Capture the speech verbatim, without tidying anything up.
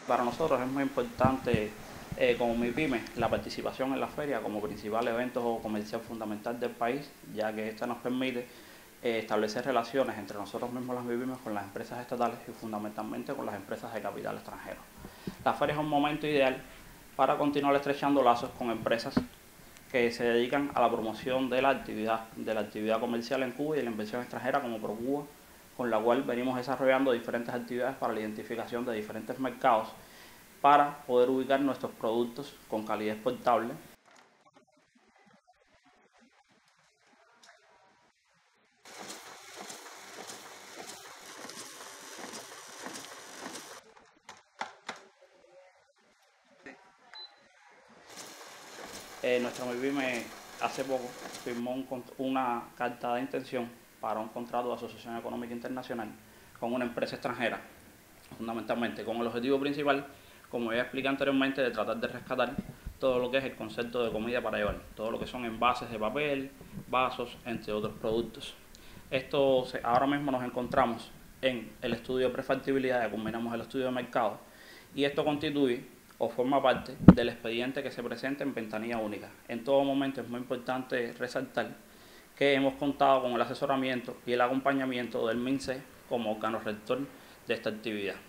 Para nosotros es muy importante, eh, como MIPYME, la participación en la feria como principal evento comercial fundamental del país, ya que esta nos permite eh, establecer relaciones entre nosotros mismos las MIPYMES con las empresas estatales y fundamentalmente con las empresas de capital extranjero. La feria es un momento ideal para continuar estrechando lazos con empresas que se dedican a la promoción de la actividad, de la actividad comercial en Cuba y de la inversión extranjera como ProCuba, con la cual venimos desarrollando diferentes actividades para la identificación de diferentes mercados para poder ubicar nuestros productos con calidad exportable. Eh, nuestra MIPYME hace poco firmó un, una carta de intención para un contrato de asociación económica internacional con una empresa extranjera, fundamentalmente con el objetivo principal, como ya expliqué anteriormente, de tratar de rescatar todo lo que es el concepto de comida para llevar, todo lo que son envases de papel, vasos, entre otros productos. Esto, ahora mismo nos encontramos en el estudio de prefactibilidad, ya combinamos el estudio de mercado, y esto constituye o forma parte del expediente que se presenta en ventanilla única. En todo momento es muy importante resaltar que hemos contado con el asesoramiento y el acompañamiento del MINSE como órgano rector de esta actividad.